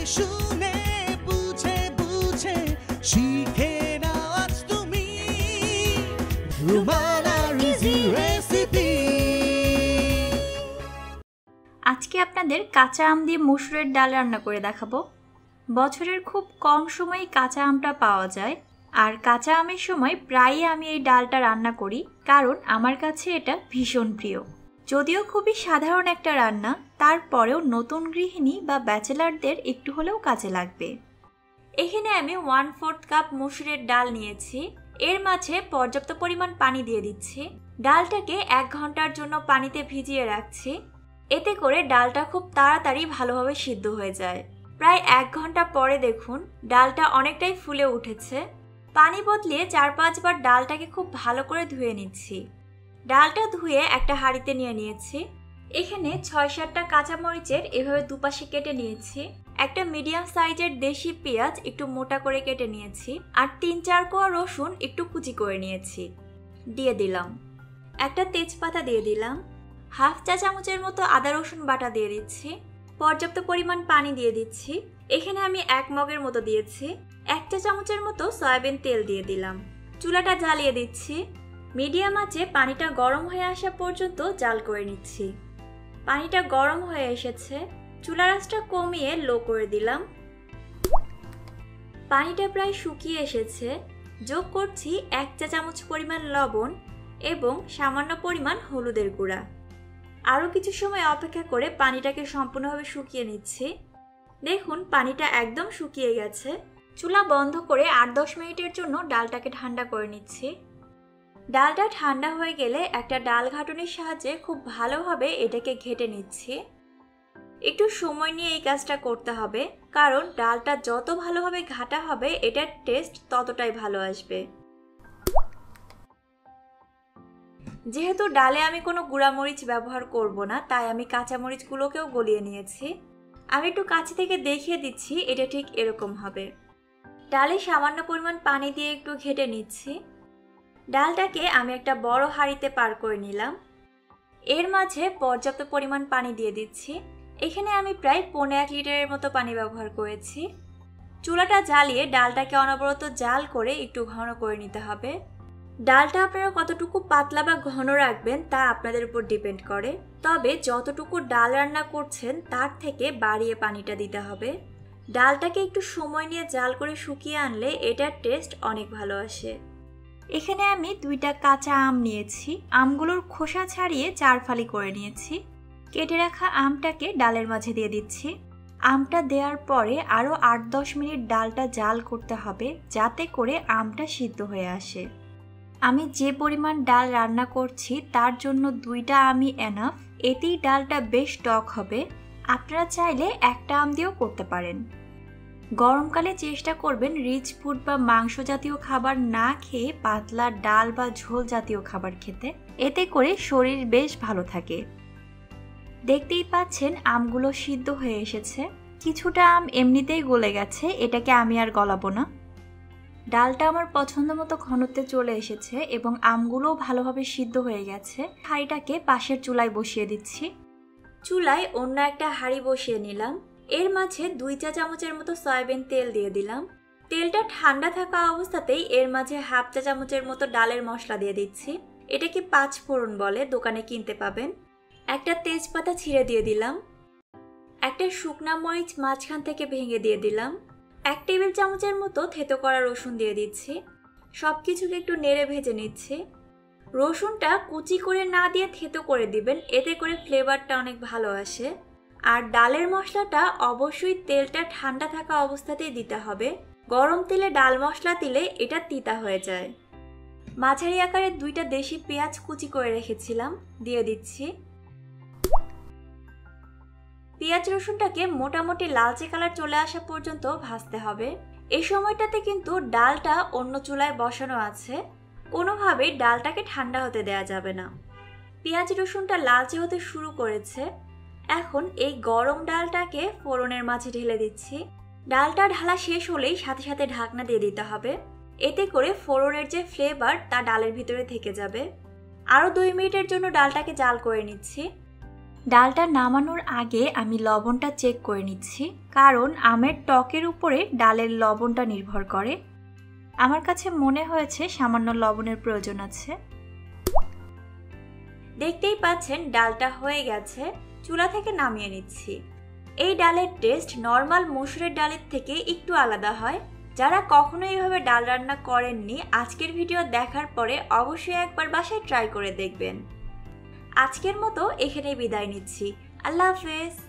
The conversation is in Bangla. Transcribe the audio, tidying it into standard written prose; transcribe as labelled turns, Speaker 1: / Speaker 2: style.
Speaker 1: শুনে বুঝে বুঝে শিখে নাও আজ তুমি রুমানা রিজি রেসিপি।
Speaker 2: আজকে আপনাদের কাঁচা আম দিয়ে মসুরের ডাল রান্না করে দেখাবো। বছরের খুব কম সময়ে কাঁচা আমটা পাওয়া যায়, আর কাঁচা আমের সময় প্রায়ই আমি এই ডালটা রান্না করি, কারণ আমার কাছে এটা ভীষণ প্রিয়। যদিও খুবই সাধারণ একটা রান্না, তারপরেও নতুন গৃহিণী বা ব্যাচেলারদের একটু হলেও কাজে লাগবে। এখানে আমি 1/4 কাপ মসুরের ডাল নিয়েছি। এর মাঝে পর্যাপ্ত পরিমাণ পানি দিয়ে দিচ্ছি। ডালটাকে 1 ঘন্টার জন্য পানিতে ভিজিয়ে রাখছি। এতে করে ডালটা খুব তাড়াতাড়ি ভালোভাবে সিদ্ধ হয়ে যায়। প্রায় 1 ঘন্টা পরে দেখুন ডালটা অনেকটাই ফুলে উঠেছে। পানি বদলিয়ে 4-5 বার ডালটাকে খুব ভালো করে ধুয়ে নিচ্ছি। ডালটা ধুয়ে একটা হাঁড়িতে নিয়ে নিয়েছি। এখানে 6-7টা কাঁচামরিচের এভাবে দুপাশে কেটে নিয়েছি। একটা মিডিয়াম সাইজের দেশি পেঁয়াজ একটু মোটা করে কেটে নিয়েছি, আর 3-4 কোয়া রসুন একটু কুচি করে নিয়েছি, দিয়ে দিলাম। একটা তেজপাতা দিয়ে দিলাম। 1/2 চা চামচের মতো আদা রসুন বাটা দিয়ে দিচ্ছি। পর্যাপ্ত পরিমাণ পানি দিয়ে দিচ্ছি। এখানে আমি 1 মগের মতো দিয়েছি। 1 চা চামচের মতো সয়াবিন তেল দিয়ে দিলাম। চুলাটা জ্বালিয়ে দিচ্ছি। মিডিয়াম আঁচে পানিটা গরম হয়ে আসা পর্যন্ত জাল করে নিচ্ছি। পানিটা গরম হয়ে এসেছে। চুলার আঁচটা কমিয়ে লো করে দিলাম। পানিটা প্রায় শুকিয়ে এসেছে। যোগ করছি 1 চা চামচ পরিমাণ লবণ এবং সামান্য পরিমাণ হলুদের গুঁড়া। আরও কিছু সময় অপেক্ষা করে পানিটাকে সম্পূর্ণভাবে শুকিয়ে নিচ্ছি। দেখুন পানিটা একদম শুকিয়ে গেছে। চুলা বন্ধ করে 8-10 মিনিটের জন্য ডালটাকে ঠান্ডা করে নিচ্ছি। ডালটা ঠান্ডা হয়ে গেলে একটা ডাল ঘাটনির সাহায্যে খুব ভালোভাবে এটাকে ঘেটে নিচ্ছি। একটু সময় নিয়ে এই কাজটা করতে হবে, কারণ ডালটা যত ভালোভাবে ঘাটা হবে এটার টেস্ট ততটাই ভালো আসবে। যেহেতু ডালে আমি কোনো গুঁড়ামরিচ ব্যবহার করব না, তাই আমি কাঁচামরিচগুলোকেও গলিয়ে নিয়েছি। আমি একটু কাছে থেকে দেখিয়ে দিচ্ছি, এটা ঠিক এরকম হবে। ডালে সামান্য পরিমাণ পানি দিয়ে একটু ঘেটে নিচ্ছি। ডালটাকে আমি একটা বড় হাঁড়িতে পার করে নিলাম। এর মাঝে পর্যাপ্ত পরিমাণ পানি দিয়ে দিচ্ছি। এখানে আমি প্রায় 1.5 লিটারের মতো পানি ব্যবহার করেছি। চুলাটা জ্বালিয়ে ডালটাকে অনবরত জাল করে একটু ঘন করে নিতে হবে। ডালটা আপনারা কতটুকু পাতলা বা ঘন রাখবেন তা আপনাদের উপর ডিপেন্ড করে, তবে যতটুকু ডাল রান্না করছেন তার থেকে বাড়িয়ে পানিটা দিতে হবে। ডালটাকে একটু সময় নিয়ে জাল করে শুকিয়ে আনলে এটার টেস্ট অনেক ভালো আসে। এখানে আমি 2টা কাঁচা আম নিয়েছি। আমগুলোর খোসা ছাড়িয়ে 4 ফালি করে নিয়েছি। কেটে রাখা আমটাকে ডালের মাঝে দিয়ে দিচ্ছি। আমটা দেওয়ার পরে আরও 8-10 মিনিট ডালটা জাল করতে হবে, যাতে করে আমটা সিদ্ধ হয়ে আসে। আমি যে পরিমাণ ডাল রান্না করছি তার জন্য 2টা আমই এনাফ। এতেই ডালটা বেশ টক হবে। আপনারা চাইলে একটা আম দিয়েও করতে পারেন। গরমকালে চেষ্টা করবেন রিচ ফুড বা মাংস জাতীয় খাবার না খেয়ে পাতলা ডাল বা ঝোল জাতীয় খাবার খেতে। এতে করে শরীর বেশ ভালো থাকে। দেখতেই পাচ্ছেন আমগুলো সিদ্ধ হয়ে এসেছে। কিছুটা আম এমনিতেই গলে গেছে, এটাকে আমি আর গলাবো না। ডালটা আমার পছন্দ মতো ঘনত্বে চলে এসেছে এবং আমগুলোও ভালোভাবে সিদ্ধ হয়ে গেছে। হাঁড়িটাকে পাশের চুলায় বসিয়ে দিচ্ছি। চুলায় অন্য একটা হাঁড়ি বসিয়ে নিলাম। এর মাঝে 2 চা চামচের মতো সয়াবিন তেল দিয়ে দিলাম। তেলটা ঠান্ডা থাকা অবস্থাতেই এর মাঝে 1/2 চা চামচের মতো ডালের মশলা দিয়ে দিচ্ছি। এটাকে 5 ফোড়ন বলে, দোকানে কিনতে পাবেন। একটা তেজপাতা ছিঁড়ে দিয়ে দিলাম। একটা শুকনা মরিচ মাঝখান থেকে ভেঙে দিয়ে দিলাম। 1 টেবিল চামচের মতো থেতো করা রসুন দিয়ে দিচ্ছি। সব কিছুকে একটু নেড়ে ভেজে নিচ্ছি। রসুনটা কুচি করে না দিয়ে থেতো করে দিবেন, এতে করে ফ্লেভারটা অনেক ভালো আসে। আর ডালের মশলাটা অবশ্যই তেলটা ঠান্ডা থাকা অবস্থাতেই দিতে হবে। গরম তেলে ডাল মশলা দিলে এটা তিতা হয়ে যায়। মাঝারি আকারের 2টা দেশি পেঁয়াজ কুচি করে রেখেছিলাম, দিয়ে দিচ্ছি। পেঁয়াজ রসুনটাকে মোটামুটি লালচে কালার চলে আসা পর্যন্ত ভাজতে হবে। এই সময়টাতে কিন্তু ডালটা অন্য চুলায় বসানো আছে, কোনোভাবেই ডালটাকে ঠান্ডা হতে দেওয়া যাবে না। পেঁয়াজ রসুনটা লালচে হতে শুরু করেছে। এখন এই গরম ডালটাকে ফোড়নের মাঝে ঢেলে দিচ্ছি। ডালটা ঢালা শেষ হলেই সাথে সাথে ঢাকনা দিয়ে দিতে হবে, এতে করে ফোড়নের যে ফ্লেভার তা ডালের ভিতরে থেকে যাবে। আরও 2 মিনিটের জন্য ডালটাকে জাল করে নিচ্ছি। ডালটা নামানোর আগে আমি লবণটা চেক করে নিচ্ছি, কারণ আমের টকের উপরে ডালের লবণটা নির্ভর করে। আমার কাছে মনে হয়েছে সামান্য লবণের প্রয়োজন আছে। দেখতেই পাচ্ছেন ডালটা হয়ে গেছে, চুলা থেকে নামিয়ে নিচ্ছি। এই ডালের টেস্ট নর্মাল মসুরের ডালের থেকে একটু আলাদা হয়। যারা কখনো এইভাবে ডাল রান্না করেননি, আজকের ভিডিও দেখার পরে অবশ্যই একবার বাসায় ট্রাই করে দেখবেন। আজকের মতো এখানেই বিদায় নিচ্ছি। আল্লাহ হাফেজ।